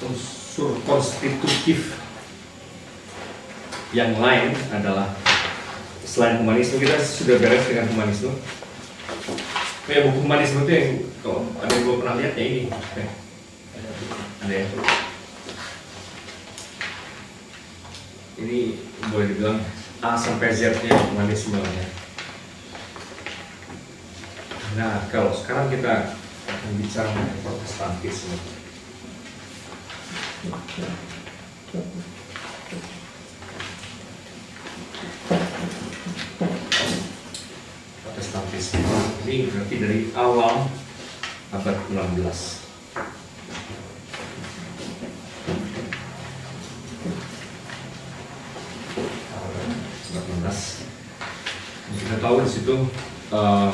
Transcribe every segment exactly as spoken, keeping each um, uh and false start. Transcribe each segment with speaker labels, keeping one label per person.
Speaker 1: unsur konstitutif yang lain adalah selain humanisme. Kita sudah beres dengan humanisme. Ya, buku humanisme itu yang kalau ada yang gue pernah lihat ya ini. Eh, ada ya. Ini boleh dibilang A sampai Z-nya humanisme ya. Nah, kalau sekarang kita akan bicara mengenai Protestantisme. Protestantisme ini berarti dari awal abad enam belas. Abad enam belas. Kita tahu di situ uh,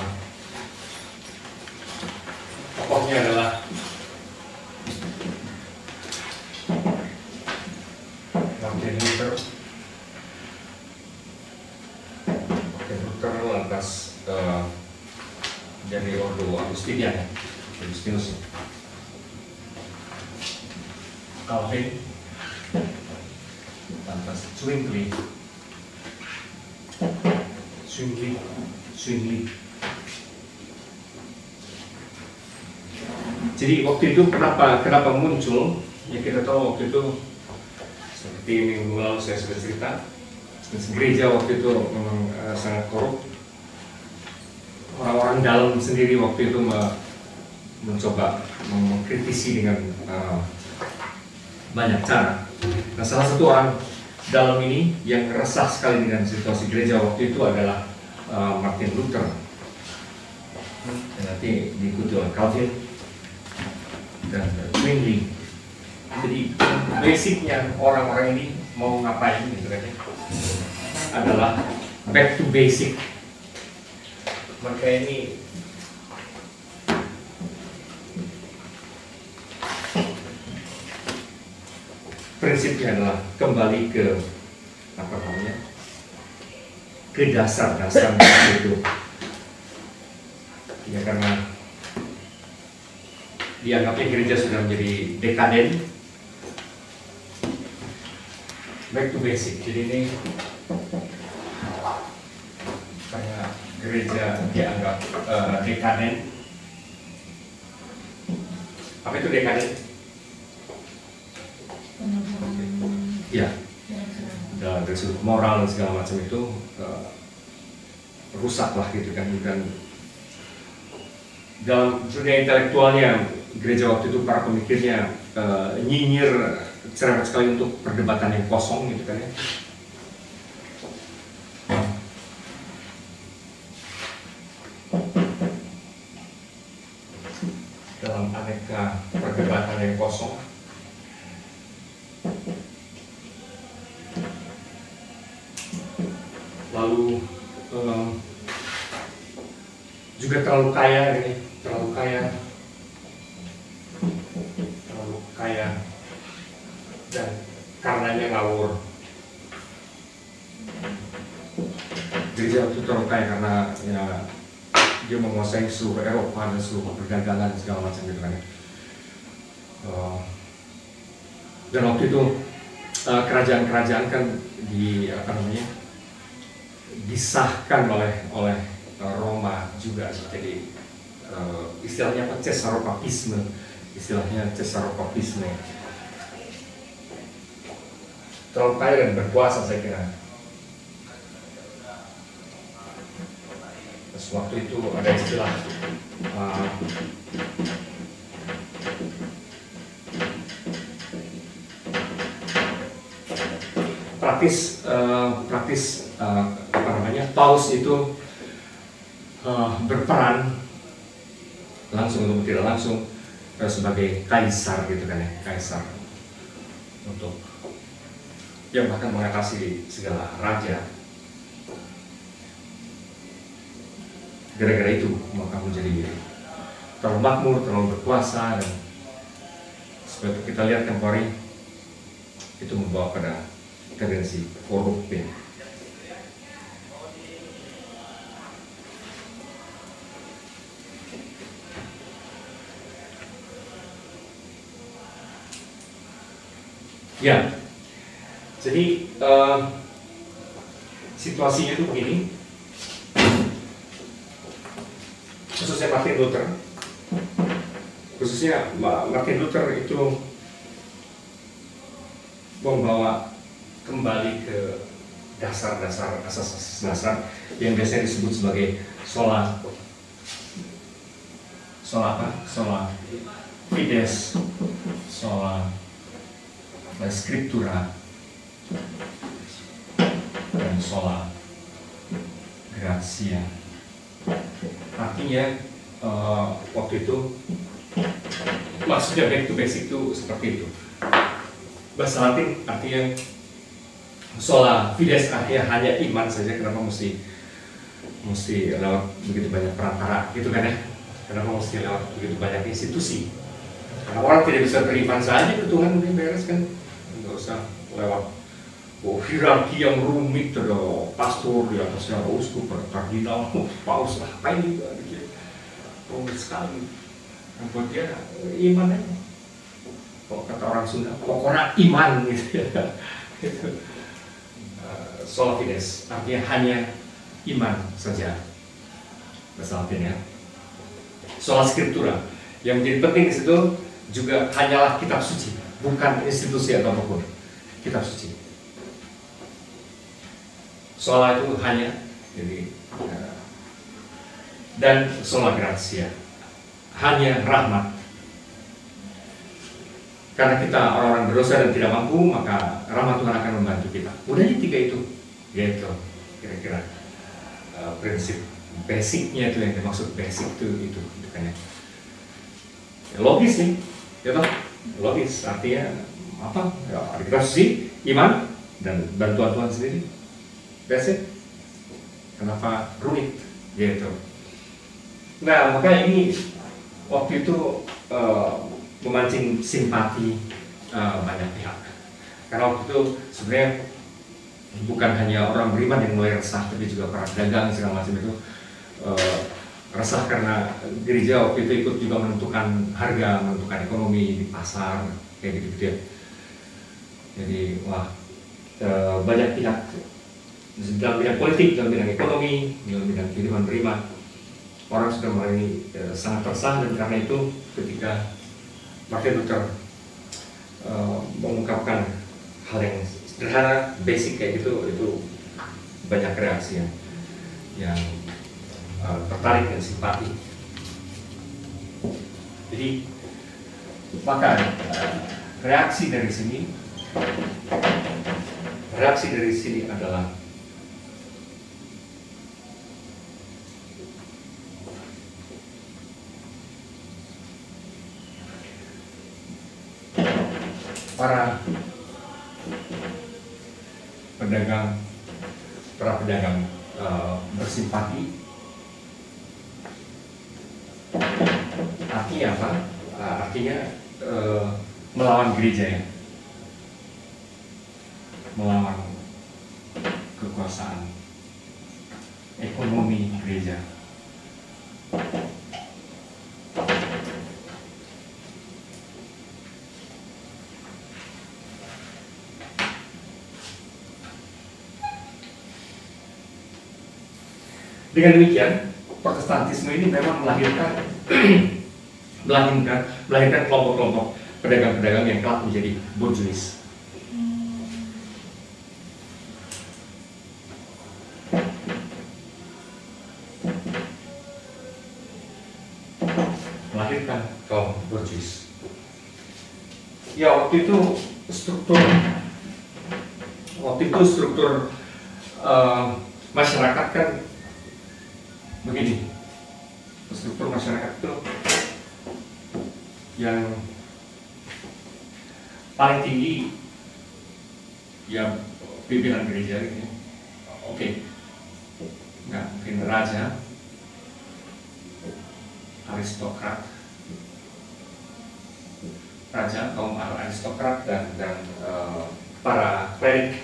Speaker 1: tokohnya adalah Martin Luther. Martin Luther lantas uh, dari Ordo Agustinian, Agustinus. Calvin, lantas Zwingli, Zwingli, Zwingli. Jadi waktu itu kenapa kenapa muncul? Ya kita tahu waktu itu seperti minggu lalu saya sudah cerita, gereja waktu itu memang uh, sangat korup. Orang-orang dalam sendiri waktu itu mencoba mengkritisi dengan uh, banyak cara. Nah, salah satu orang dalam ini yang resah sekali dengan situasi gereja waktu itu adalah uh, Martin Luther. Dan nanti diikuti oleh Calvin dan Zwingli. Jadi basicnya orang-orang ini mau ngapain gitu kan ya, adalah back to basic. Maka ini prinsipnya adalah kembali ke apa namanya, ke dasar-dasar itu. Ya karena dianggapnya gereja sudah menjadi dekaden, back to basic. Jadi ini kayak gereja dianggap uh, dekaden. Apa itu dekaden? Ya, dari sudut moral dan segala macam itu uh, rusak lah gitu kan. Dan dalam dunia intelektualnya gereja waktu itu para pemikirnya uh, nyinyir cerewet sekali untuk perdebatan yang kosong gitu kan ya. Dalam aneka perdebatan yang kosong, lalu um, juga terlalu kaya ini, terlalu kaya, terlalu kaya, dan karenanya ngawur. Gereja itu terlalu kaya karena ya, dia menguasai seluruh Eropa dan seluruh perdagangan segala macam gitu kan ya. Uh, dan waktu itu uh, kerajaan-kerajaan kan di apa namanya disahkan oleh oleh uh, Roma juga. Jadi uh, istilahnya apa, Caesaropapisme, istilahnya Caesaropapisme. Terlalu kaya dan berkuasa saya kira. Waktu itu ada istilah uh, praktis uh, praktis uh, apa namanya paus itu uh, berperan langsung atau tidak langsung uh, sebagai kaisar gitu kan ya, kaisar untuk yang bahkan mengatasi segala raja. Gara-gara itu maka menjadi terlalu makmur, terlalu berkuasa, dan seperti kita lihat kemarin itu membawa pada tendensi korup. Ya, jadi uh, situasinya itu begini, khususnya Martin Luther, khususnya Martin Luther itu membawa kembali ke dasar-dasar, asas-asas dasar yang biasanya disebut sebagai sola, sola apa? Sola fides, sola scriptura, dan sola gratia. Artinya uh, waktu itu maksudnya back to basic itu seperti itu. Bahasa Latin artinya sola fides, artinya hanya iman saja. Kenapa mesti mesti lewat begitu banyak perantara gitu kan ya? Kenapa mesti lewat begitu banyak institusi? Karena orang tidak bisa beriman saja ke Tuhan, udah beres kan? Nggak usah lewat oh, hierarki yang rumit, ada pastor di atasnya uskup, ada kardinal, paus lah, apa ini juga rumit sekali. Nah, buat dia iman aja. Kalau kata orang Sunda, pokoknya iman gitu ya. uh, Sola fides artinya hanya iman saja, bahasa Latin ya. Sola scriptura yang menjadi penting di situ juga hanyalah kitab suci, bukan institusi atau apapun. Kitab suci. Sola itu hanya, jadi uh, dan sola gratia, hanya rahmat. Karena kita orang-orang berdosa dan tidak mampu, maka rahmat Tuhan akan membantu kita. Udah ini tiga itu, yaitu kira-kira uh, prinsip basicnya itu yang dimaksud basic itu itu, itu kan ya. Ya, logis sih, ya toh, logis artinya apa? Ya, kita suci, iman dan bantuan Tuhan sendiri. Basic. Kenapa rumit? Gitu. Nah, maka ini waktu itu uh, memancing simpati uh, banyak pihak. Karena waktu itu sebenarnya bukan hanya orang beriman yang mulai resah, tapi juga para pedagang segala macam itu uh, resah karena gereja waktu itu ikut juga menentukan harga, menentukan ekonomi di pasar, kayak gitu-gitu ya. Jadi wah uh, banyak pihak dalam bidang politik, dalam bidang ekonomi, dalam bidang kehidupan beriman, orang sudah mulai uh, sangat resah. Dan karena itu ketika Martin Luther uh, mengungkapkan hal yang sederhana, basic kayak gitu, itu banyak reaksi yang, yang uh, tertarik dan simpati. Jadi maka uh, reaksi dari sini, reaksi dari sini adalah para pedagang, para pedagang uh, bersimpati. Artinya apa? Uh, artinya uh, melawan gereja ya, melawan kekuasaan ekonomi gereja. Dengan demikian, Protestantisme ini memang melahirkan melahirkan melahirkan kelompok-kelompok pedagang-pedagang yang kelak menjadi bourgeois. Melahirkan kaum bourgeois. Ya waktu itu struktur, waktu itu struktur uh, masyarakat kan begini, struktur masyarakat itu yang paling tinggi ya pimpinan gereja gitu. Oke, okay. Nah, mungkin raja, aristokrat, raja, kaum aristokrat dan dan uh, para klerik.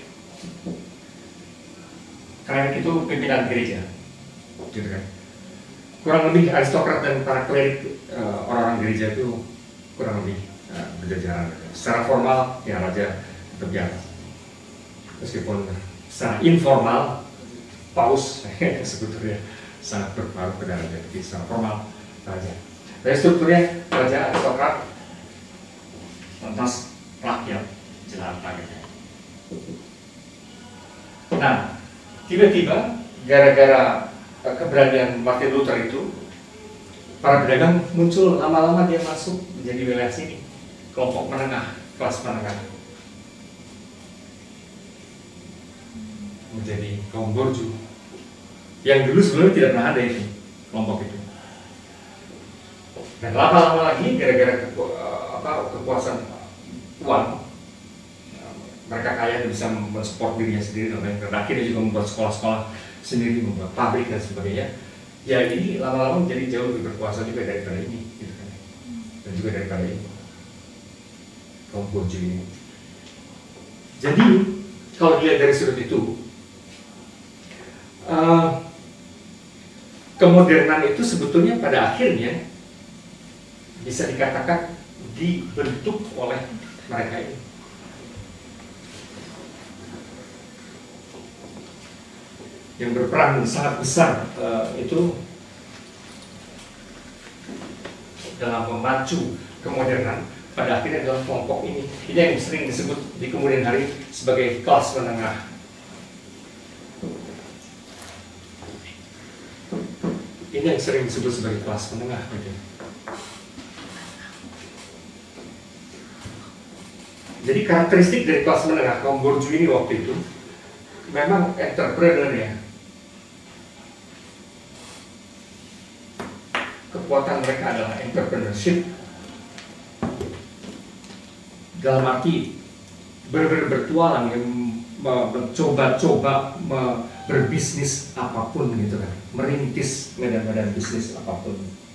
Speaker 1: Klerik itu pimpinan gereja. Gitu kan. Kurang lebih aristokrat dan para klerik uh, orang-orang gereja itu kurang lebih uh, berjajaran. Secara formal ya raja tetap jalan. Meskipun secara informal paus sebetulnya sangat berpengaruh ke dalam jadi secara formal raja. Dari strukturnya raja aristokrat, lantas rakyat jelata gitu. Nah, tiba-tiba gara-gara keberadaan Martin Luther itu, para pedagang muncul, lama-lama dia masuk menjadi wilayah sini, kelompok menengah, kelas menengah, menjadi kaum borju yang dulu sebelumnya tidak pernah ada itu kelompok itu. Dan lama-lama lagi gara-gara keku, apa, kekuasaan uang, mereka kaya dan bisa mensupport dirinya sendiri, dan akhirnya juga membuat sekolah-sekolah sendiri, membuat pabrik dan sebagainya. Ya ini lama-lama menjadi jauh lebih berkuasa juga daripada ini, gitu kan? Dan juga daripada ini kaum borju ini. Jadi kalau dilihat dari sudut itu, uh, kemodernan itu sebetulnya pada akhirnya bisa dikatakan dibentuk oleh mereka ini. Yang berperan sangat besar uh, itu dalam memacu kemodernan pada akhirnya adalah kelompok ini. Ini yang sering disebut di kemudian hari sebagai kelas menengah. Ini yang sering disebut sebagai kelas menengah. Gitu. Jadi karakteristik dari kelas menengah kaum borju ini waktu itu memang entrepreneur ya. Kekuatan mereka adalah entrepreneurship. Dalam arti benar-benar bertualang, yang mencoba-coba berbisnis apapun gitu kan, merintis medan-medan bisnis apapun.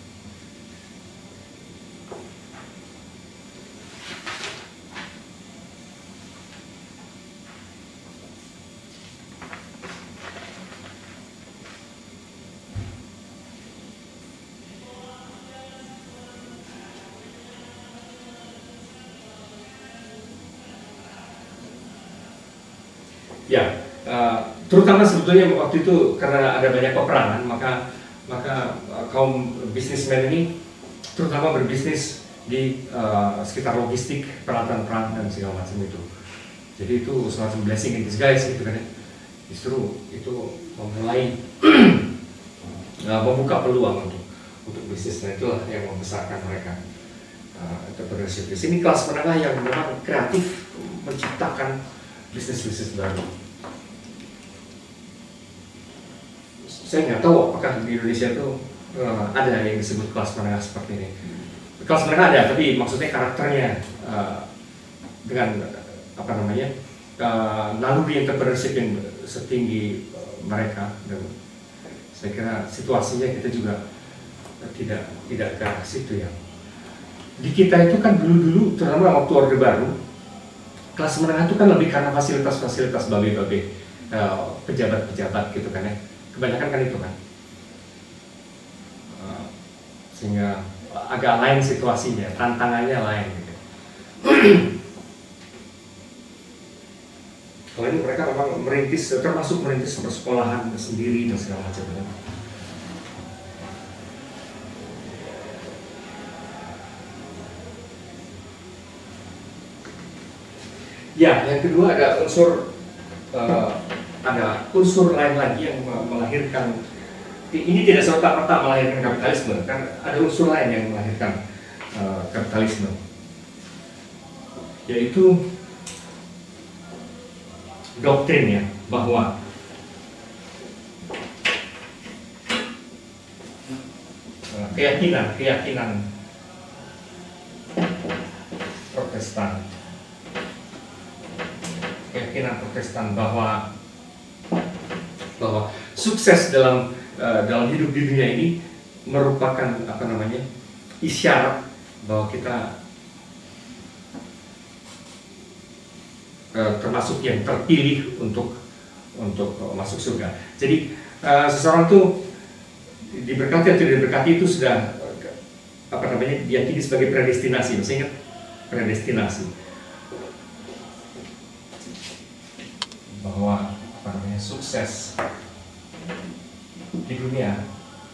Speaker 1: Ya, uh, terutama sebetulnya waktu itu karena ada banyak peperangan, maka maka uh, kaum bisnismen ini terutama berbisnis di uh, sekitar logistik, peralatan perang dan segala macam itu. Jadi itu semacam blessing in disguise gitu kan ya. Justru itu memulai uh, membuka peluang untuk untuk bisnis, dan itulah yang membesarkan mereka. Uh, entrepreneurship di sini kelas menengah yang memang kreatif menciptakan bisnis-bisnis baru. Saya nggak tahu apakah di Indonesia itu uh, ada yang disebut kelas menengah seperti ini. Kelas menengah ada, tapi maksudnya karakternya uh, dengan apa namanya uh, naluri entrepreneurship yang setinggi uh, mereka. Dan saya kira situasinya kita juga uh, tidak tidak ke arah situ ya. Di kita itu kan dulu-dulu, terutama waktu Orde Baru, kelas menengah itu kan lebih karena fasilitas-fasilitas babe-babe uh, pejabat-pejabat gitu kan ya. Kebanyakan kan itu kan, uh, sehingga agak lain situasinya, tantangannya lain gitu. Kalau ini mereka memang merintis, termasuk merintis persekolahan sendiri dan segala macam gitu. Ya, yang kedua ada unsur uh, ada unsur lain lagi yang melahirkan, ini tidak serta-merta melahirkan kapitalisme, kan ada unsur lain yang melahirkan uh, kapitalisme, yaitu doktrin ya, bahwa uh, keyakinan keyakinan Protestan keyakinan Protestan bahwa bahwa sukses dalam uh, dalam hidup di dunia ini merupakan apa namanya isyarat bahwa kita uh, termasuk yang terpilih untuk untuk uh, masuk surga. Jadi uh, seseorang tuh diberkati atau tidak diberkati itu sudah uh, apa namanya diyakini sebagai predestinasi. Masih ingat predestinasi? sukses di dunia,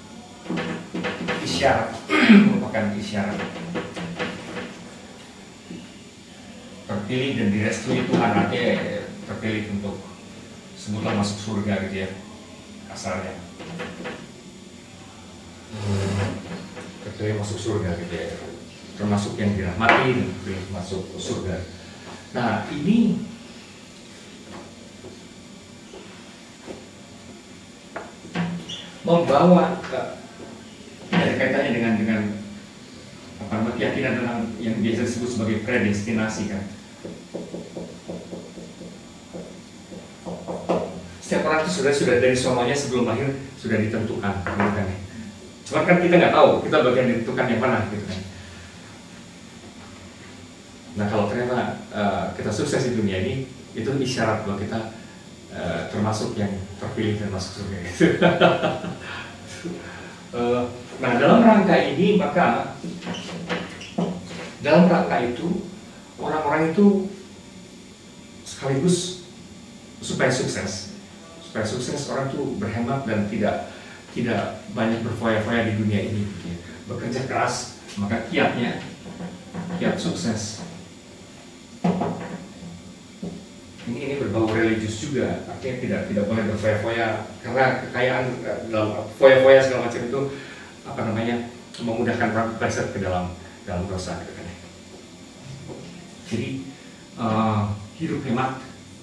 Speaker 1: isyarat merupakan isyarat terpilih dan direstui Tuhan, artinya terpilih untuk sebutlah masuk surga gitu ya kasarnya. Hmm, terpilih masuk surga gitu ya, termasuk yang dirahmati dan terpilih masuk surga. Nah ini membawa ke ada kaitannya dengan dengan apa keyakinan tentang yang biasa disebut sebagai predestinasi kan. Setiap orang itu sudah sudah dari sononya sebelum lahir sudah ditentukan, gitu kan. Cuma kan kita nggak tahu kita bagian ditentukan yang mana, gitu kan. Nah kalau ternyata uh, kita sukses di dunia ini, itu isyarat bahwa kita uh, termasuk yang terpilih dan masuk surga. Gitu. uh, nah dalam rangka ini maka dalam rangka itu orang-orang itu sekaligus supaya sukses. Supaya sukses orang tuh berhemat dan tidak tidak banyak berfoya-foya di dunia ini, gitu ya. Bekerja keras, maka kiatnya kiat sukses. Ini ini berbau religius juga, artinya tidak tidak boleh berfoya-foya karena kekayaan dalam foya-foya segala macam itu apa namanya memudahkan orang terpleset ke dalam dalam dosa, gitu kan. Jadi uh, hidup hemat.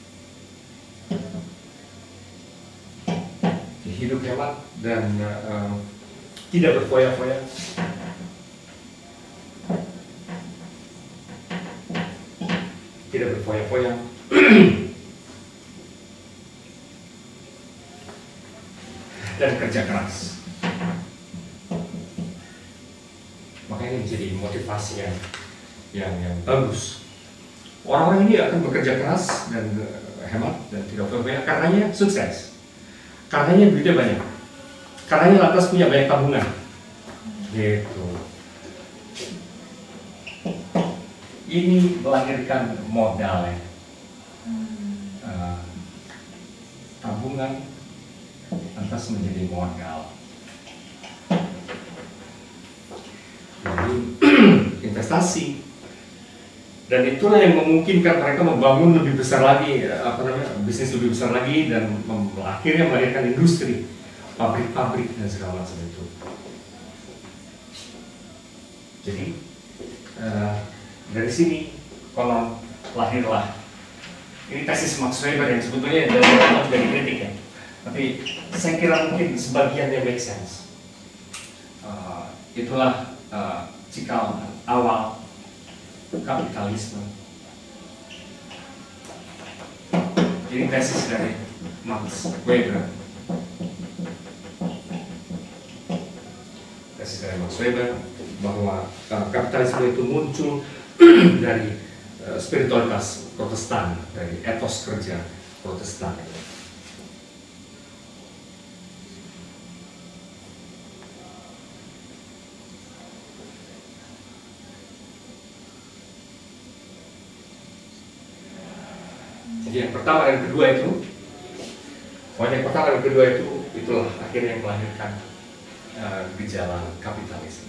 Speaker 1: Hidup hemat dan uh, tidak berfoya-foya. Tidak berfoya-foya. Dan kerja keras. Makanya ini menjadi motivasi yang yang, yang bagus. Orang-orang ini akan bekerja keras dan uh, hemat dan tidak berfoya-foya karenanya sukses. Karenanya duitnya banyak, karenanya lantas punya banyak tabungan, gitu. Ini melahirkan modal ya, uh, tabungan lantas menjadi modal. Jadi investasi, dan itulah yang memungkinkan mereka membangun lebih besar lagi, apa namanya, bisnis lebih besar lagi dan akhirnya melahirkan industri, pabrik-pabrik dan segala macam itu. Jadi uh, dari sini konon lahirlah ini tesis Max Weber yang sebetulnya dari awal juga dikritik ya, tapi saya kira mungkin sebagiannya make sense. Uh, itulah uh, cikal awal kapitalisme. Ini tesis dari Max Weber. Tesis dari Max Weber bahwa uh, kapitalisme itu muncul dari uh, spiritualitas Protestan, dari etos kerja Protestan. Jadi yang pertama dan kedua itu, poin yang pertama dan kedua itu, itulah akhirnya yang melahirkan uh, gejala kapitalisme.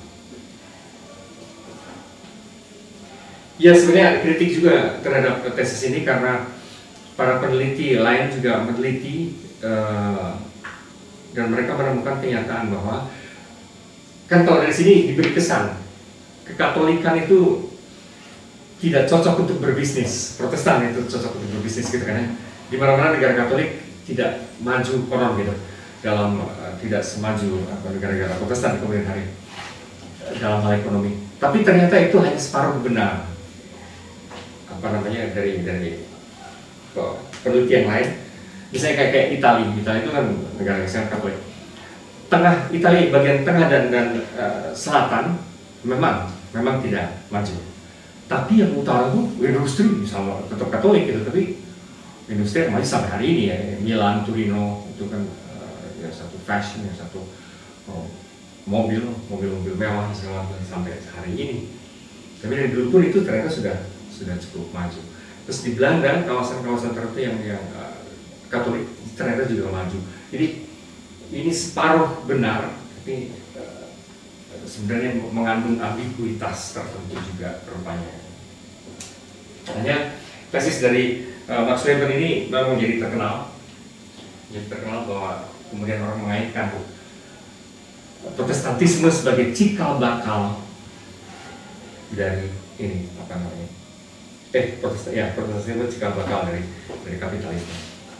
Speaker 1: Ya sebenarnya ada kritik juga terhadap tesis ini karena para peneliti lain juga meneliti uh, dan mereka menemukan kenyataan bahwa kan kalau dari sini diberi kesan kekatolikan itu tidak cocok untuk berbisnis, Protestan itu cocok untuk berbisnis gitu kan ya. Di mana-mana negara Katolik tidak maju konon gitu dalam uh, tidak semaju apa negara-negara Protestan di kemudian hari dalam hal ekonomi. Tapi ternyata itu hanya separuh benar. Apa namanya dari dari oh, penelitian lain, misalnya kayak kayak Italia, Italia itu kan negara yang sangat Katolik. Tengah Italia bagian tengah dan dan uh, selatan memang memang tidak maju. Tapi yang utara itu industri sama tetap Katolik gitu, tapi industri yang masih sampai hari ini ya, Milan, Torino itu kan uh, ya satu fashion, yang satu oh, mobil, mobil-mobil mewah segala macam sampai hari ini. Tapi dari dulu pun itu ternyata sudah sudah cukup maju. Terus di Belanda kawasan-kawasan tertentu yang yang uh, Katolik ternyata juga maju. Jadi ini separuh benar, tapi uh, sebenarnya mengandung ambiguitas tertentu juga rupanya. Hanya tesis dari uh, Max Weber ini baru menjadi terkenal, jadi terkenal bahwa kemudian orang mengaitkan Protestantisme sebagai cikal bakal dari ini apa namanya? Eh, Protestan, ya Protestantisme cikal bakal dari dari kapitalisme.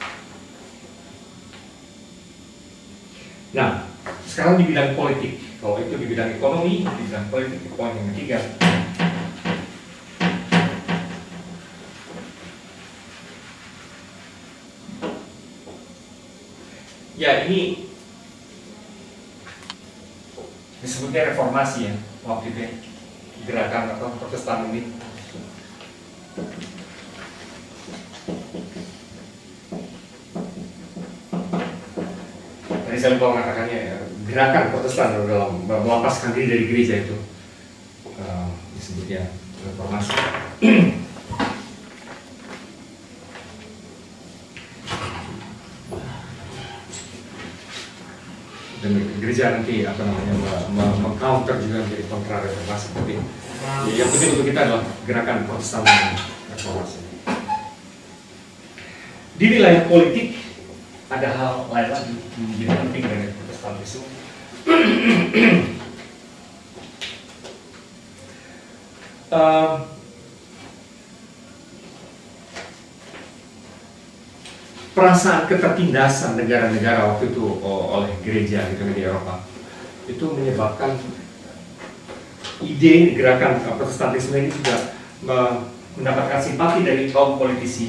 Speaker 1: Nah, sekarang di bidang politik, kalau itu di bidang ekonomi, di bidang politik, poin yang ketiga. Ya, ini disebutnya reformasi ya, waktu itu ya, gerakan atau Protestan ini. Tadi saya lupa mengatakannya ya, gerakan Protestan dalam melepaskan diri dari gereja itu uh, disebutnya reformasi. Dan gereja nanti apa namanya meng-counter juga menjadi kontra reformasi. Tapi yang penting untuk kita adalah gerakan Protestan reformasi. Di wilayah politik ada hal lain lagi yang menjadi penting dari Protestantisme. uh, perasaan ketertindasan negara-negara waktu itu oleh gereja gitu di Eropa itu menyebabkan ide gerakan Protestantisme ini juga mendapatkan simpati dari kaum politisi.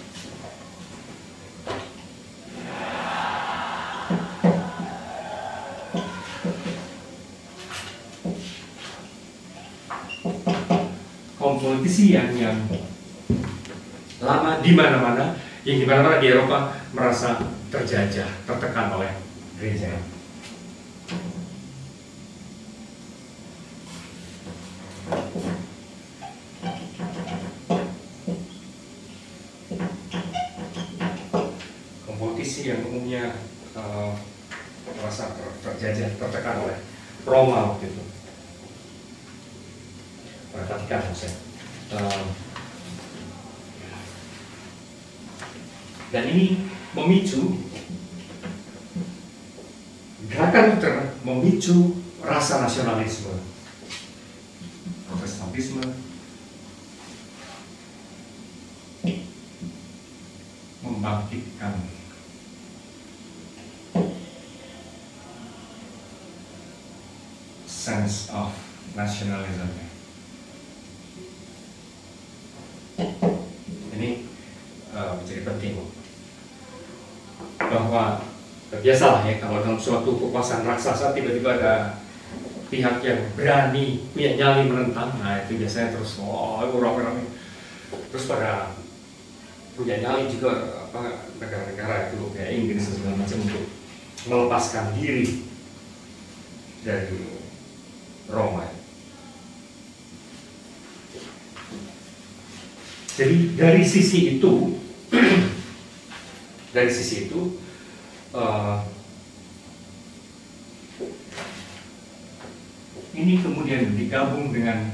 Speaker 1: Kaum politisi yang yang lama di mana-mana, yang di mana-mana di Eropa merasa terjajah, tertekan oleh gereja. Politisi yang umumnya uh, merasa ter terjajah, tertekan oleh Roma waktu itu. Perhatikan saya. Uh, dan ini memicu gerakan Luther, memicu rasa nasionalisme, Protestantisme, membangkitkan sense of nationalism. Ini uh, menjadi penting bahwa biasalah ya kalau dalam suatu kekuasaan raksasa tiba-tiba ada pihak yang berani punya nyali menentang, nah itu biasanya terus oh orang-orang terus pada punya nyali juga apa negara-negara itu kayak Inggris dan segala macam untuk melepaskan diri dari Roma. Jadi dari sisi itu, dari sisi itu, uh, ini kemudian digabung dengan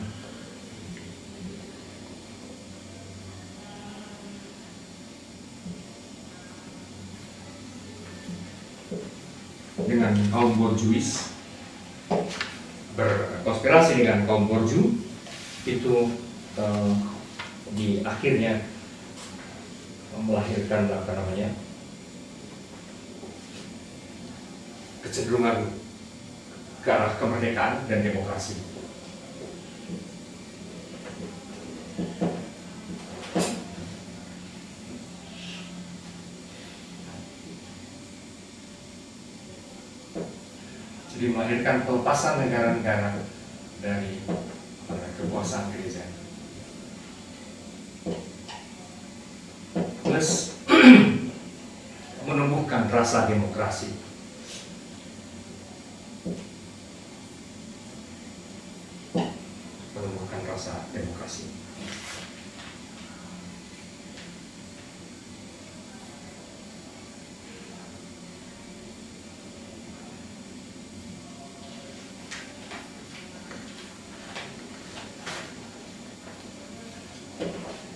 Speaker 1: dengan kaum borjuis, berkonspirasi dengan kaum borju itu. Uh, di akhirnya melahirkan apa namanya kecenderungan ke arah kemerdekaan dan demokrasi. Jadi melahirkan pelepasan negara-negara dari kekuasaan gereja. Plus menumbuhkan rasa demokrasi. Menumbuhkan rasa demokrasi.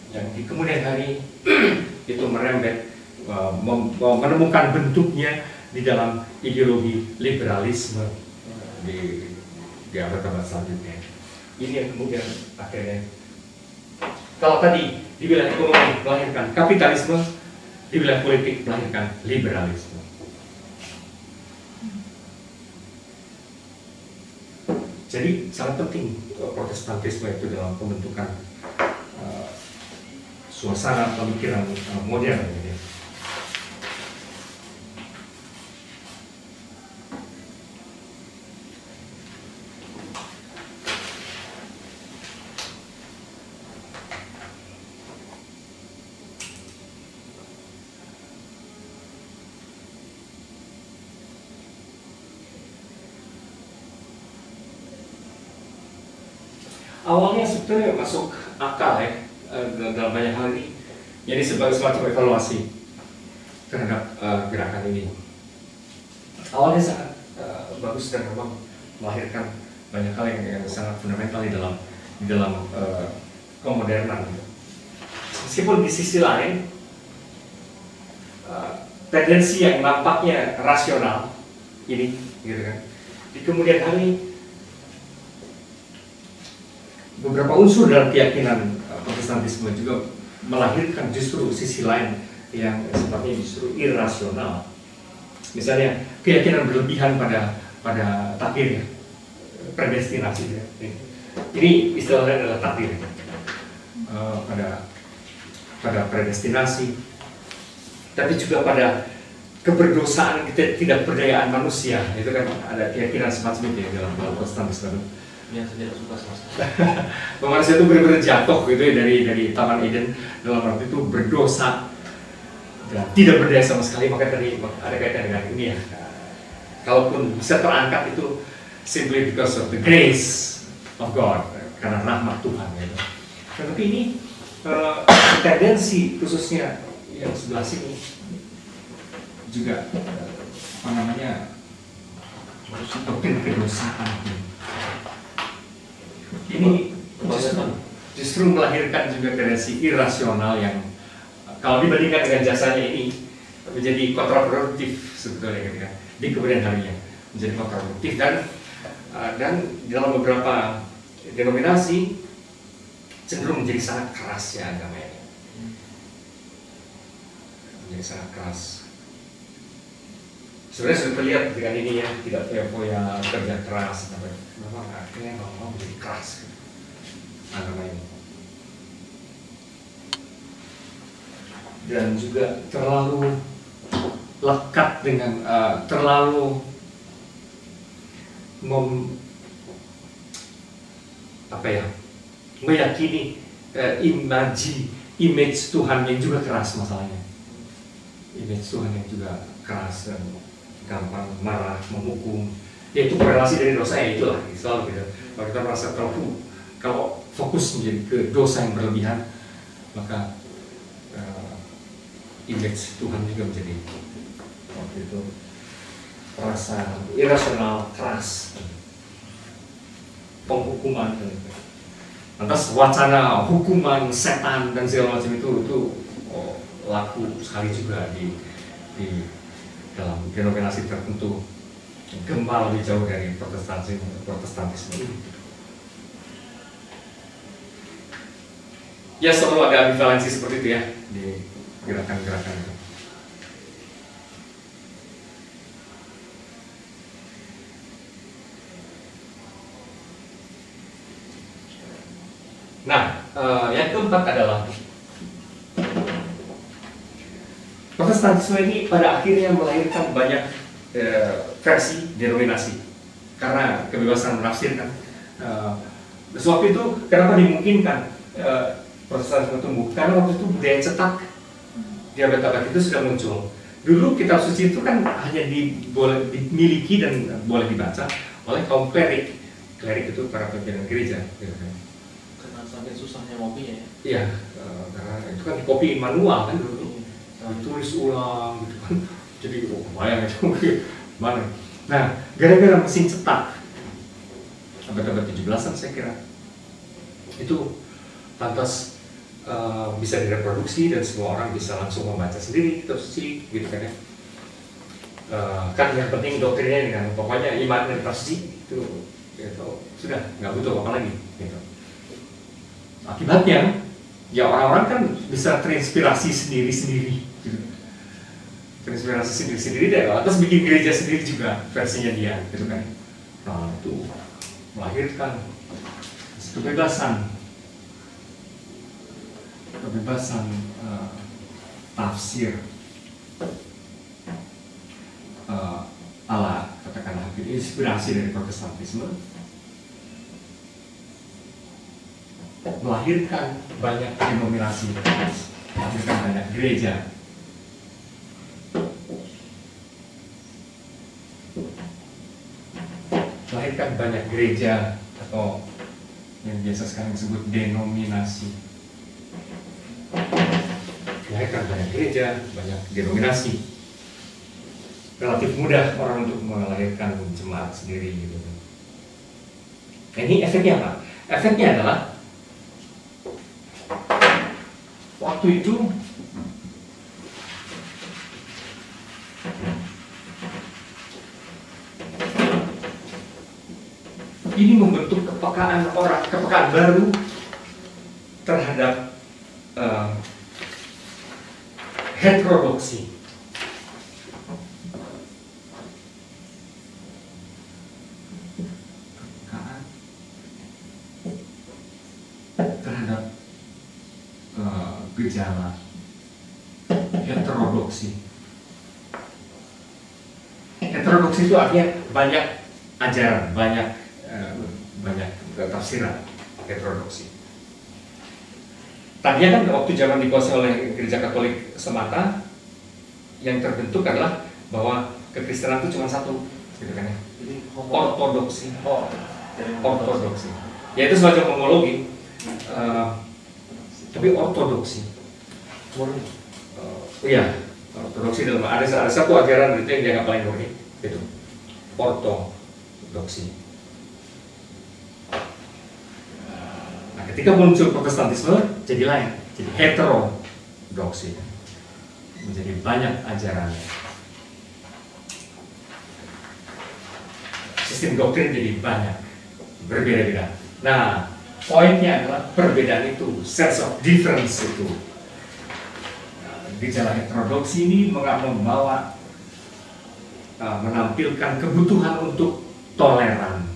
Speaker 1: yang di kemudian hari itu merembet uh, mem menemukan bentuknya di dalam ideologi liberalisme uh, di di abad-abad selanjutnya. Ini yang kemudian akhirnya, kalau tadi dibilang ekonomi melahirkan kapitalisme, dibilang politik melahirkan liberalisme. Jadi sangat penting Protestantisme itu dalam pembentukan uh, suasana pemikiran uh, modern. Gitu. Awalnya sebetulnya masuk akal ya dalam banyak hal ini, jadi sebagai semacam evaluasi terhadap uh, gerakan ini. Awalnya sangat uh, bagus dan memang melahirkan banyak hal yang, yang sangat fundamental di dalam di dalam uh, kemodernan. Meskipun di sisi lain uh, tendensi yang nampaknya rasional ini, gitu kan, di kemudian hari beberapa unsur dalam keyakinan Protestantisme juga melahirkan justru sisi lain yang sifatnya justru irasional. Misalnya keyakinan berlebihan pada pada takdir, predestinasi. Ini istilahnya adalah takdir. Uh, pada pada predestinasi, tapi juga pada keberdosaan, ketidakberdayaan manusia. Itu kan ada keyakinan semacam itu ya dalam Protestantisme.
Speaker 2: Yang tidak suka semesta.
Speaker 1: Manusia itu benar-benar jatuh gitu ya dari dari Taman Eden, dalam arti itu berdosa dan tidak berdaya sama sekali. Maka tadi ada kaitan dengan ini ya. Kalaupun bisa terangkat itu simply because of the grace of God, karena rahmat Tuhan gitu. Tetapi ini uh, tendensi khususnya yang sebelah sini juga uh, apa namanya doktrin kedosaan. Ini justru, justru melahirkan juga tendensi irasional yang kalau dibandingkan dengan jasanya ini menjadi kontraproduktif sebetulnya gitu kan. Di kemudian harinya menjadi kontraproduktif dan uh, dan dalam beberapa denominasi cenderung menjadi sangat keras ya agama ini. Menjadi sangat keras. Sebenarnya sudah terlihat dengan ini ya, tidak foya-foya, kerja keras, tapi memang akhirnya mau menjadi keras gitu, agama ini. Dan juga terlalu lekat dengan, uh, terlalu mem, apa ya, meyakini uh, imaji, image Tuhan yang juga keras masalahnya. Image Tuhan yang juga keras dan gampang marah, menghukum, ya itu korelasi dari dosa ya itulah, selalu gitu. Kalau kita merasa terlalu, kalau fokus menjadi ke dosa yang berlebihan, maka uh, image Tuhan juga menjadi waktu itu rasa irasional, keras, penghukuman. Lantas wacana hukuman setan dan segala macam itu itu oh, laku sekali juga di di dalam denominasi tertentu, gembal lebih jauh dari Protestantisme. Protestantisme. Ya selalu ada ambivalensi seperti itu ya di gerakan-gerakan itu. Nah, uh, yang keempat adalah Protestantisme ini pada akhirnya melahirkan banyak uh, versi denominasi karena kebebasan menafsirkan. Uh, sebab itu kenapa dimungkinkan uh, Protestantisme tumbuh? Karena waktu itu budaya cetak di abad-abad itu sudah muncul. Dulu kitab suci itu kan hanya di, boleh dimiliki dan boleh dibaca oleh kaum klerik. Klerik itu para pimpinan gereja. Gitu kan.
Speaker 2: Karena sampai susahnya ngopinya ya?
Speaker 1: Iya, uh, karena itu kan dikopi manual kan dulu. Tulis ulang gitu kan, jadi oh, kebayang itu mana. Nah, gara-gara mesin cetak abad-abad tujuh belasan saya kira itu lantas uh, bisa direproduksi dan semua orang bisa langsung membaca sendiri kitab suci, gitu kan ya. Uh, kan yang penting doktrinnya dengan pokoknya iman dan kitab suci itu, gitu, sudah nggak butuh apa lagi. Gitu. Akibatnya, ya orang-orang kan bisa terinspirasi sendiri-sendiri. Gitu. Terinspirasi sendiri-sendiri deh, atas bikin gereja sendiri juga versinya dia, gitu kan. Nah itu melahirkan kebebasan, kebebasan uh, tafsir uh, ala katakanlah inspirasi dari Protestantisme, melahirkan banyak denominasi, melahirkan banyak gereja. Melahirkan banyak gereja atau yang biasa sekarang disebut denominasi. Melahirkan banyak gereja, banyak denominasi. Relatif mudah orang untuk melahirkan jemaat sendiri gitu. Nah, ini efeknya apa? Efeknya adalah waktu itu ini membentuk kepekaan orang, kepekaan baru terhadap uh, heterodoksi. Kepekaan terhadap uh, gejala heterodoksi. Heterodoksi itu artinya banyak ajaran, banyak banyak tafsiran heterodoksi. Tadinya kan waktu zaman dikuasai oleh gereja Katolik semata, yang terbentuk adalah bahwa kekristenan itu cuma satu, gitu kan ya. Ortodoksi. Ortodoksi. Ya itu semacam homologi, uh, tapi ortodoksi. Uh, iya, ortodoksi dalam ada, ada satu ajaran itu yang dianggap paling murni, itu ortodoksi. Ketika muncul Protestantisme, jadi lain, jadi heterodoksi, menjadi banyak ajaran. Sistem doktrin jadi banyak, berbeda-beda. Nah, poinnya adalah perbedaan itu, sense of difference itu. Nah, gejala heterodoksi ini membawa, uh, menampilkan kebutuhan untuk toleran.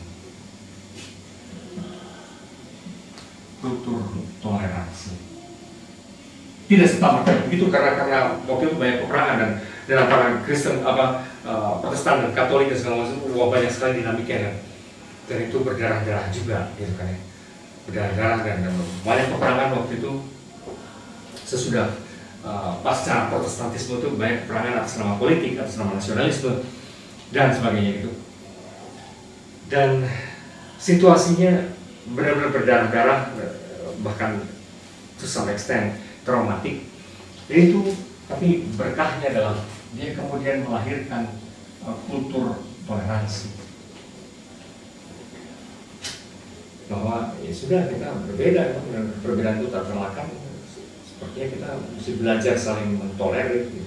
Speaker 1: Kultur toleransi tidak serta-merta begitu karena karena waktu itu banyak peperangan dan dan antara Kristen apa uh, Protestan dan Katolik dan segala macam, wah banyak sekali dinamika dan dan itu berdarah-darah juga gitu kan ya, berdarah-darah dan, dan banyak peperangan waktu itu sesudah uh, pasca Protestantisme itu banyak peperangan atas nama politik, atas nama nasionalisme dan sebagainya itu, dan situasinya benar-benar berdarah-darah, bahkan to some extent traumatik. Itu tapi berkahnya adalah dia kemudian melahirkan uh, kultur toleransi, bahwa ya sudah kita berbeda, dan perbedaan itu tak terelakkan. Sepertinya kita mesti belajar saling mentolerir gitu.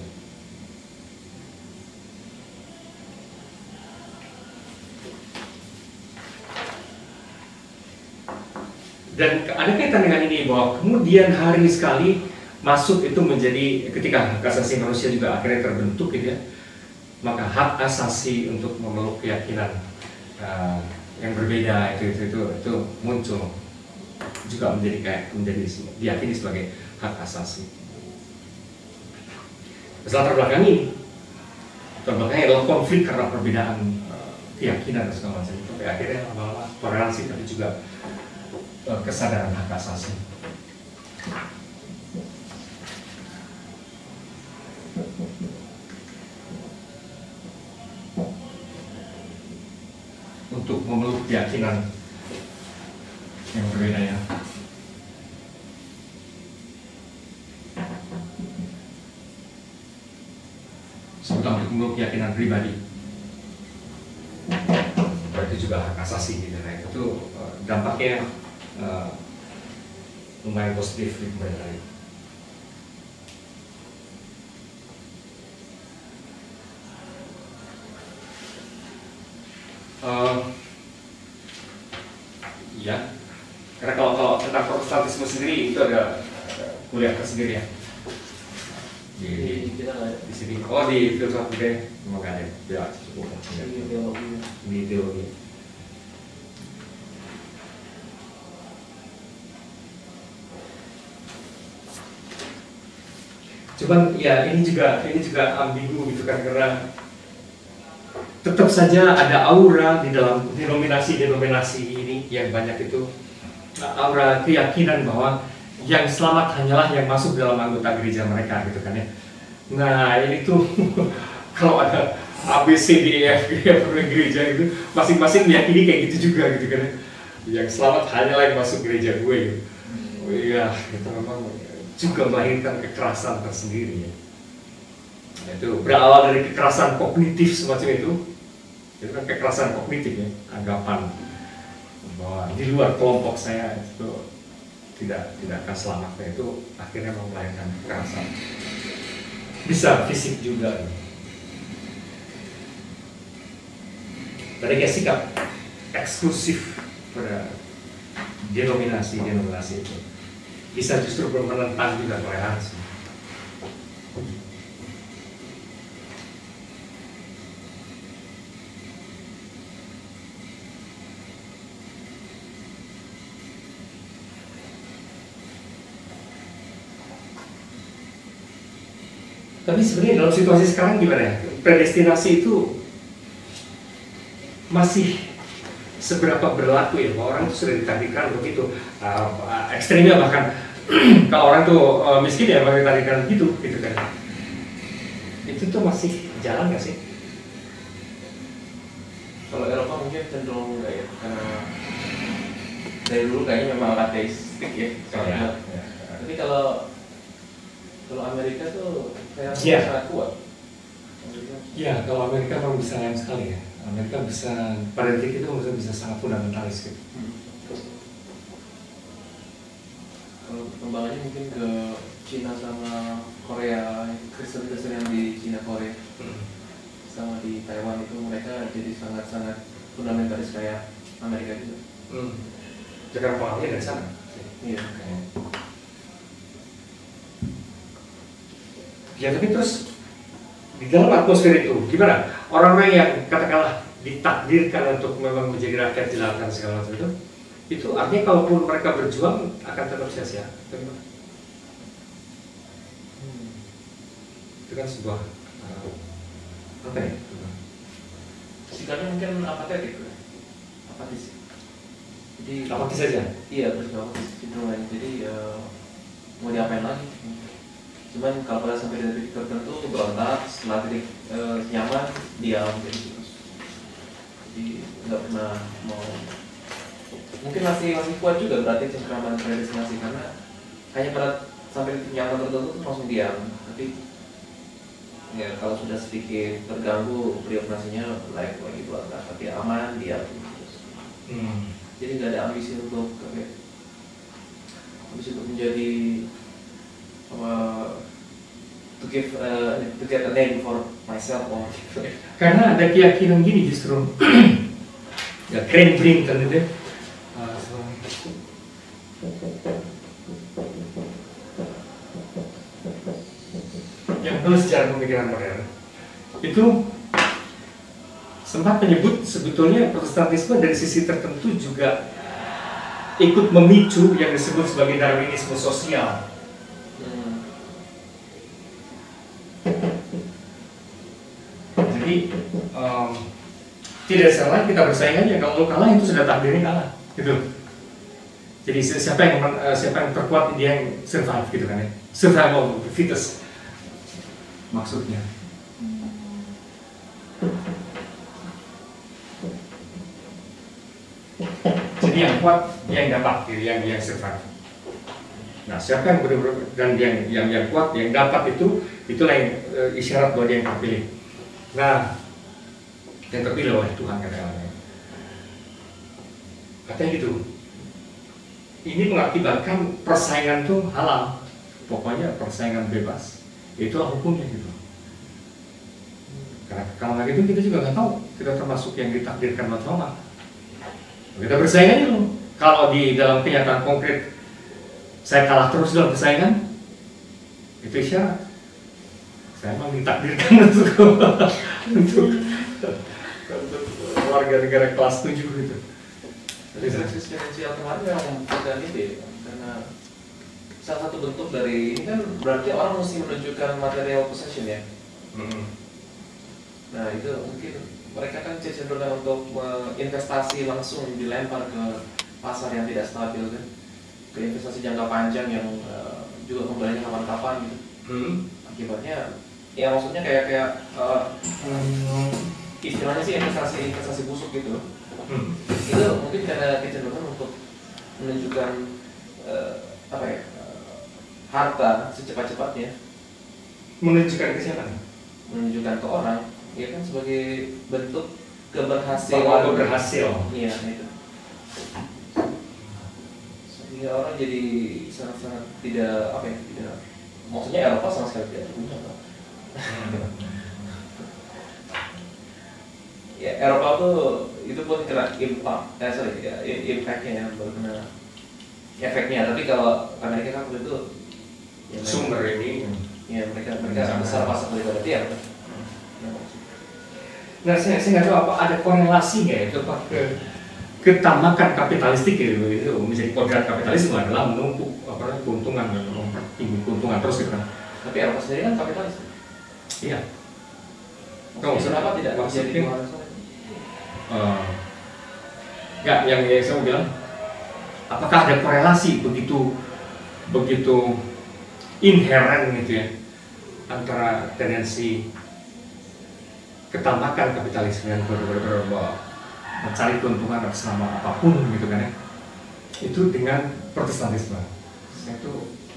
Speaker 1: Dan ada kaitan dengan ini bahwa kemudian hari sekali masuk itu menjadi ketika hak asasi manusia juga akhirnya terbentuk gitu ya, maka hak asasi untuk memeluk keyakinan uh, yang berbeda itu itu itu, itu muncul juga menjadi kayak menjadi diyakini sebagai hak asasi. Setelah terbelakang ini, terbelakangnya adalah konflik karena perbedaan uh, keyakinan dan segala macam. Sampai akhirnya lama-lama toleransi tapi juga kesadaran hak asasi. Untuk memeluk keyakinan yang berbeda ya. Sebutlah untuk memeluk keyakinan pribadi. Berarti juga hak asasi gitu. Nah, itu dampaknya Uh, lumayan positif di kemudian hari. Uh, ya, karena kalau kalau tentang Protestantisme sendiri itu ada kuliah tersendiri ya. Di,
Speaker 2: Di kita nggak ada.
Speaker 1: di sini, oh di filsafat budaya memang nggak ada, ya cukup
Speaker 2: Di teologi.
Speaker 1: di teologi. Cuman ya ini juga ini juga ambigu gitu kan, karena tetap saja ada aura di dalam denominasi-denominasi ini yang banyak itu, aura keyakinan bahwa yang selamat hanyalah yang masuk dalam anggota gereja mereka gitu kan ya. Nah ini tuh kalau ada A B C D E F G gereja itu masing-masing meyakini kayak gitu juga gitu kan ya. Yang selamat hanyalah yang masuk gereja gue gitu. Oh iya, itu memang juga melahirkan kekerasan tersendiri ya. Itu berawal dari kekerasan kognitif semacam itu. Itu kan kekerasan kognitif ya, anggapan bahwa di luar kelompok saya itu tidak tidak akan selamat, nah, itu akhirnya melahirkan kekerasan. Bisa fisik juga. Tadi kayak sikap eksklusif pada denominasi-denominasi itu bisa justru menentang juga toleransi. Tapi sebenarnya dalam situasi sekarang gimana ya? Predestinasi itu masih seberapa berlaku ya? Bahwa orang itu sudah ditakdirkan begitu. Uh, ekstrimnya bahkan kalau orang tuh uh, miskin ya bakal ditakdirkan gitu, gitu kan? Itu tuh masih jalan nggak sih?
Speaker 2: Kalau Eropa mungkin cenderung enggak ya, karena dari dulu kayaknya memang ateistik ya. Soalnya.
Speaker 1: Ya, ya.
Speaker 2: Tapi kalau kalau Amerika tuh kayak
Speaker 1: Ya.
Speaker 2: sangat kuat. Amerika.
Speaker 1: Ya, kalau Amerika memang bisa lain sekali ya. Amerika bisa pada titik itu bisa, bisa sangat fundamentalis gitu.
Speaker 2: Hmm. Kalau perkembangannya mungkin ke Cina sama Korea, Kristen-Kristen yang di Cina Korea,
Speaker 1: Hmm.
Speaker 2: sama di Taiwan itu mereka jadi sangat-sangat fundamentalis kayak Amerika juga.
Speaker 1: Hmm. Jakarta pengaruhnya dari sana.
Speaker 2: Iya.
Speaker 1: Ya tapi terus di dalam atmosfer itu gimana? Orang-orang yang katakanlah ditakdirkan untuk memang menjadi rakyat jelata segala macam itu, itu artinya kalaupun mereka berjuang akan tetap sia-sia. Hmm. Itu kan sebuah uh, apa ya?
Speaker 2: Sikapnya mungkin apatis, apatis. Jadi
Speaker 1: Apatis saja.
Speaker 2: iya, terus apatis cenderung. Jadi uh, mau diapain lagi? Cuman kalau pada sampai dari titik tertentu berontak, setelah titik uh, nyaman diam gitu terus. Jadi nggak pernah mau. Mungkin masih masih kuat juga berarti cengkraman predestinasi, karena hanya pada sampai titik nyaman tertentu tuh langsung diam. Tapi ya kalau sudah sedikit terganggu prioritasinya like lagi berontak, tapi aman diam terus.
Speaker 1: Hmm.
Speaker 2: Jadi nggak ada ambisi untuk kayak ambisi untuk menjadi apa, to give uh, to get a name for myself or gitu.
Speaker 1: Karena ada keyakinan gini justru ya keren Brinton itu uh, yang dulu secara pemikiran modern itu sempat menyebut sebetulnya Protestantisme dari sisi tertentu juga ikut memicu yang disebut sebagai Darwinisme sosial.
Speaker 2: Hmm.
Speaker 1: Jadi um, tidak salah kita bersaing aja, kalau lo kalah itu sudah takdirnya kalah gitu. Jadi siapa yang uh, siapa yang terkuat dia yang survive gitu kan ya, survival of the fittest maksudnya. Jadi yang kuat dia yang dapat, yang yang survive. Nah siapa yang benar-benar dan yang yang yang kuat yang dapat itu itulah yang uh, isyarat bahwa dia yang terpilih. Nah, yang terpilih oleh Tuhan katanya. Katanya gitu. ini mengakibatkan persaingan tuh halal. Pokoknya persaingan bebas. Itulah hukumnya gitu. Karena kalau nggak gitu kita juga nggak tahu kita termasuk yang ditakdirkan oleh Allah. Kita bersaing aja loh. Kalau di dalam kenyataan konkret saya kalah terus dalam persaingan, itu isyarat saya memang ditakdirkan untuk untuk, untuk warga negara kelas tujuh gitu.
Speaker 2: Jadi eksistensial kemarin yang membutuhkan itu ya, karena salah satu bentuk dari ini kan berarti orang mesti menunjukkan material possession ya.
Speaker 1: Hmm.
Speaker 2: Nah itu mungkin mereka kan cenderung untuk investasi langsung dilempar ke pasar yang tidak stabil kan, ke investasi jangka panjang yang uh, juga kembalinya kapan-kapan gitu.
Speaker 1: Hmm.
Speaker 2: Akibatnya ya maksudnya kayak kayak uh, istilahnya sih investasi investasi busuk gitu. Hmm. Itu mungkin karena kecenderungan untuk menunjukkan uh, apa ya uh, harta secepat-cepatnya,
Speaker 1: menunjukkan ke siapa?
Speaker 2: Menunjukkan ke orang, ya kan sebagai bentuk keberhasilan.
Speaker 1: Bahwa berhasil.
Speaker 2: Iya itu. Sehingga orang jadi sangat-sangat tidak apa ya tidak, maksudnya Eropa sama sekali tidak punya. Ya Eropa tuh itu pun kena impact, eh sorry ya impactnya ya baru kena efeknya. Tapi kalau Amerika kan itu ya,
Speaker 1: sumber ini,
Speaker 2: ya mereka mereka besar pasar daripada dia.
Speaker 1: Nah saya saya nggak tahu apa ada korelasi nggak ya pak ke ketamakan kapitalistik gitu, itu menjadi kodrat kapitalisme adalah menumpuk apa keuntungan dan mempertinggi keuntungan terus gitu kan.
Speaker 2: Tapi Eropa sendiri kan kapitalis.
Speaker 1: Iya.
Speaker 2: Kamu kenapa tidak menjadi
Speaker 1: Uh, ya, yang, yang saya mau bilang, apakah ada korelasi begitu begitu inheren gitu ya antara tendensi ketamakan kapitalisme yang benar-benar mencari keuntungan selama apapun gitu kan ya, itu dengan protestantisme itu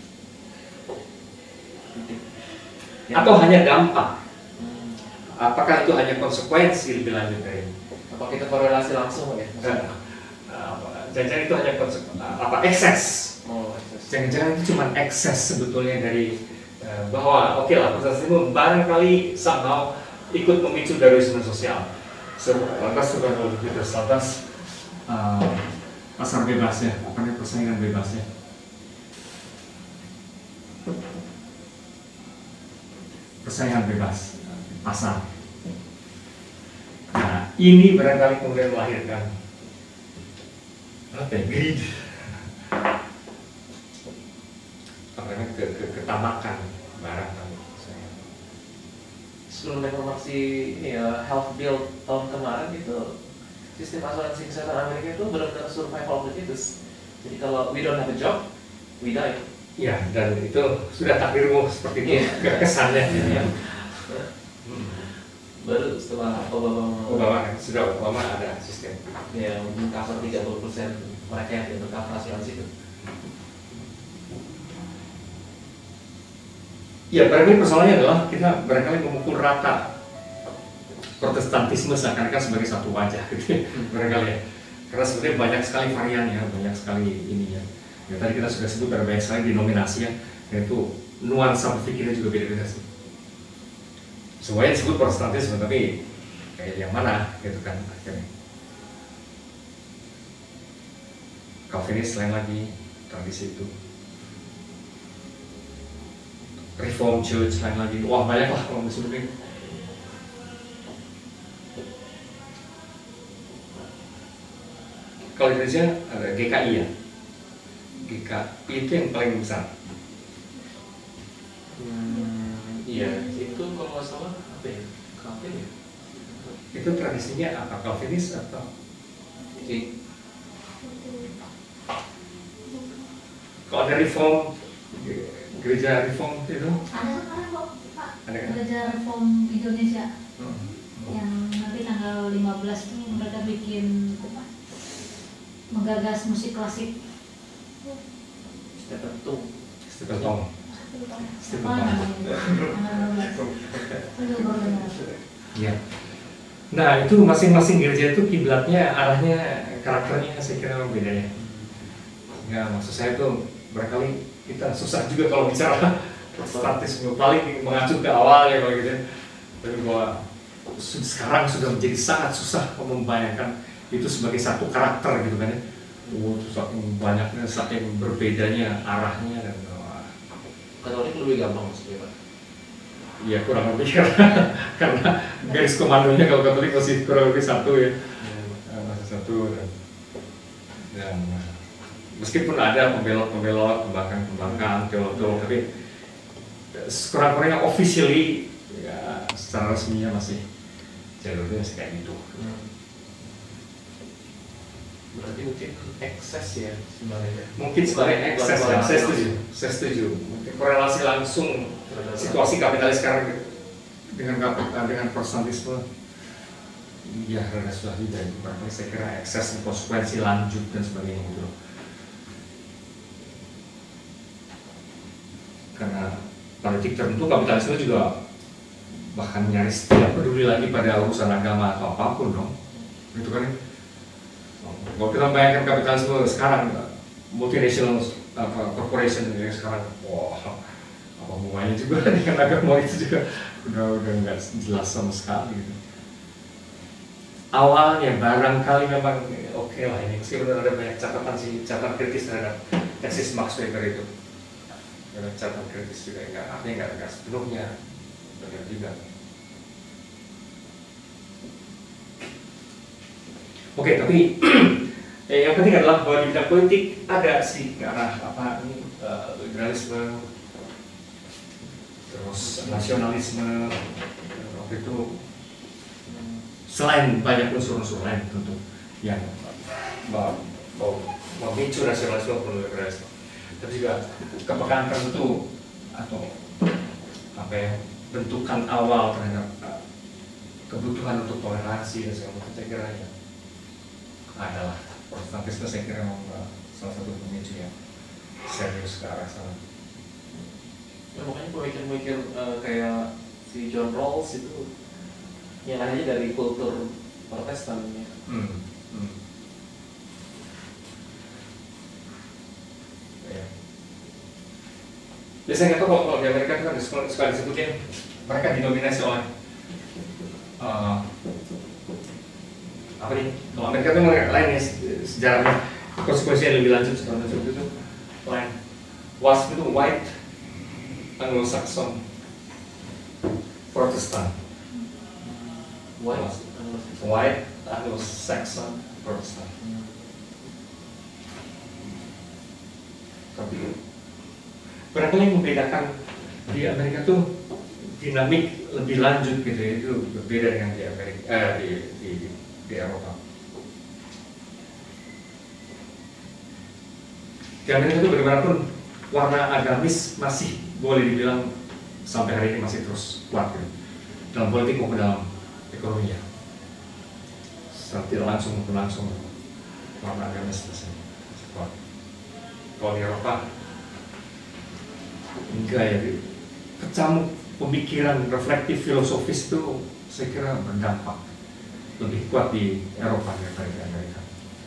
Speaker 1: atau hanya dampak? Apakah itu hanya konsekuensi lebih lanjut dari ini?
Speaker 2: Apa kita korelasi langsung ya?
Speaker 1: Jangan-jangan itu hanya konsekuensi apa ekses?
Speaker 2: Oh, ekses.
Speaker 1: Jangan-jangan itu cuma ekses sebetulnya dari uh, bahwa oke okay lah protestantisme barangkali somehow ikut memicu Darwinisme sosial. Lantas sudah kita lantas uh, pasar bebas ya, apa namanya persaingan bebas ya. Persaingan bebas pasar. Nah, ini barangkali kemudian melahirkan apa ya, greed, apa namanya ke, ke, ketamakan barang.
Speaker 2: Sebelum reformasi ini ya, health bill tahun kemarin itu sistem asuransi kesehatan Amerika itu benar-benar survival of the fittest. Jadi kalau we don't have a job, we die.
Speaker 1: Ya, dan itu sudah takdirmu seperti itu yeah. Kesannya. Ya.
Speaker 2: Baru setelah Obama,
Speaker 1: Obama sudah Obama ada sistem
Speaker 2: yang mengcover tiga puluh persen mereka yang tidak tercover asuransi itu.
Speaker 1: Ya, barangkali persoalannya adalah kita barangkali memukul rata protestantisme seakan-akan sebagai satu wajah gitu ya, barangkali ya. Karena sebenarnya banyak sekali variannya, banyak sekali ininya. Ya tadi kita sudah sebut ada banyak sekali denominasi ya, yaitu nuansa berpikirnya juga beda-beda sih. Semuanya disebut protestantisme, tapi kayak yang mana gitu kan akhirnya. Calvinis lain lagi tradisi itu. Reform Church lain lagi. Wah banyak lah kalau disebutin. Kalau di Indonesia ada G K I ya. G K I itu yang paling besar.
Speaker 2: Hmm, iya, itu kalau nggak salah apa ya? Calvin ya?
Speaker 1: Itu tradisinya apa? Calvinis atau?
Speaker 2: Oke.
Speaker 1: Kalau ada reform, gereja reform itu?
Speaker 3: Ada sekarang kok Pak.
Speaker 1: Ada kan?
Speaker 3: Gereja Reform Indonesia.
Speaker 1: Hmm.
Speaker 3: Yang nanti tanggal lima belas itu mereka bikin apa? Menggagas musik klasik.
Speaker 2: Stephen Tung.
Speaker 1: Stephen Tong.
Speaker 3: Apa namanya?
Speaker 1: Iya. Nah itu masing-masing gereja itu kiblatnya arahnya karakternya saya kira beda ya. Ya maksud saya tuh barangkali kita susah juga kalau bicara Protestantisme, paling mengacu ke awalnya kalau gitu. Tapi bahwa sekarang sudah menjadi sangat susah membayangkan itu sebagai satu karakter gitu kan ya. Oh, saking banyaknya, saking berbedanya arahnya dan wah.
Speaker 2: Katolik lebih gampang maksudnya Pak?
Speaker 1: Iya kurang lebih karena, karena garis komandonya kalau Katolik masih kurang lebih satu ya, hmm. masih satu dan, dan meskipun ada pembelot-pembelot, pembangkang-pembangkang, teolog-teolog, tapi kurang-kurangnya officially ya secara resminya masih jalurnya masih kayak gitu. Hmm.
Speaker 2: Berarti mungkin ekses ya sebenarnya.
Speaker 1: Mungkin sebenarnya ekses, ya. Saya setuju, saya setuju. Mungkin korelasi langsung situasi kapitalis sekarang dengan dengan protestantisme, ya rada susah juga. Makanya saya kira ekses, konsekuensi lanjut dan sebagainya gitu loh. Karena politik tertentu kapitalisme juga bahkan nyaris tidak peduli lagi pada urusan agama atau apapun dong, gitu kan? Kalau kita bayangkan kapitalisme sekarang, multinational apa, corporation yang sekarang, wah apa hubungannya juga dengan agama itu juga udah udah nggak jelas sama sekali gitu. Awalnya barangkali memang oke okay lah ini, meskipun ada banyak catatan sih, catatan kritis terhadap tesis Max Weber itu. Ada catatan kritis juga, enggak, artinya nggak nggak sepenuhnya benar juga. Oke, okay, tapi eh, yang penting adalah bahwa di bidang politik ada sih ke arah apa ini uh, liberalisme, terus nasionalisme, waktu itu selain banyak unsur-unsur lain tentu yang mau memicu nasionalisme perlu liberalisme, tapi juga kepekaan tertentu atau apa ya bentukan awal terhadap uh, kebutuhan untuk toleransi dan segala macam saya kira ya adalah Protestantisme. Saya kira memang uh, salah satu pemicu yang serius ke arah sana.
Speaker 2: Ya, makanya pemikir-pemikir uh, kayak si John Rawls itu yang aja dari kultur Protestan ya. Hmm. Hmm.
Speaker 1: Ya. Biasanya nggak tahu kalau di Amerika itu kan suka disebutnya mereka didominasi oleh uh, apa nih? Kalau Amerika itu lain ya sejarahnya, konsekuensi yang lebih lanjut segala macam itu lain. W A S P itu White Anglo-Saxon Protestant.
Speaker 2: White
Speaker 1: White Anglo-Saxon Protestant. Tapi barangkali yang membedakan di Amerika tuh dinamik lebih lanjut gitu ya, itu berbeda dengan di Amerika, eh, di, di, di, di Eropa. Di Amerika itu bagaimanapun warna agamis masih boleh dibilang sampai hari ini masih terus kuat gitu, dalam politik maupun dalam ekonominya. Secara tidak langsung maupun langsung warna agamis masih kuat. Kalau di Eropa enggak ya, kecamuk pemikiran reflektif filosofis itu saya kira berdampak lebih kuat di Eropa daripada di Amerika.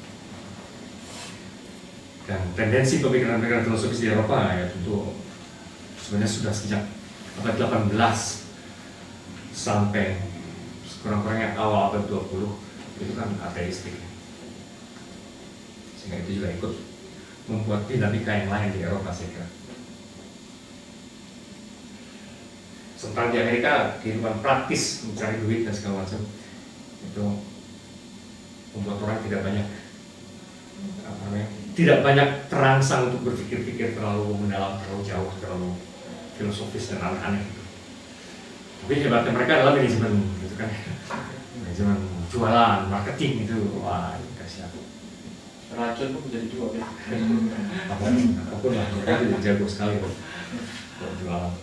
Speaker 1: Dan tendensi pemikiran-pemikiran filosofis di Eropa ya tentu sebenarnya sudah sejak abad delapan belas sampai kurang-kurangnya awal abad dua puluh itu kan ateistik, sehingga itu juga ikut membuat dinamika yang lain di Eropa saya kira. Sementara di Amerika kehidupan praktis mencari duit dan segala macam itu membuat orang tidak banyak apa namanya, tidak banyak terangsang untuk berpikir-pikir terlalu mendalam, terlalu jauh, terlalu filosofis dan aneh-aneh gitu. Tapi hebatnya mereka adalah manajemen gitu kan, manajemen jualan, marketing itu, wah ini kasihan.
Speaker 2: Racun pun menjadi dua ya.
Speaker 1: Apapun, apapun lah, mereka itu jago sekali kok kalau jualan.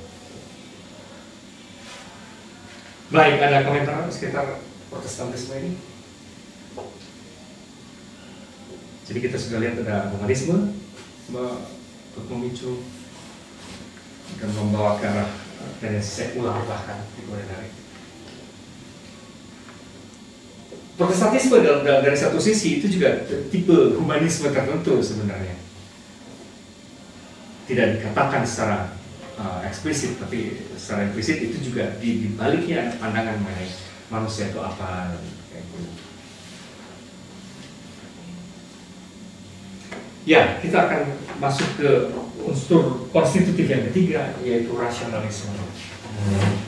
Speaker 1: Baik, ada komentar sekitar Protestantisme ini? Jadi kita sudah lihat ada humanisme untuk memicu dan membawa ke arah tendensi sekular bahkan di kemudian hari. Protestantisme dalam, dalam dari satu sisi itu juga tipe humanisme tertentu sebenarnya. tidak dikatakan secara uh, eksplisit, tapi secara implisit itu juga di, di baliknya ada pandangan mengenai manusia itu apa kayak gitu. Ya, kita akan masuk ke unsur konstitutif yang ketiga, yaitu rasionalisme.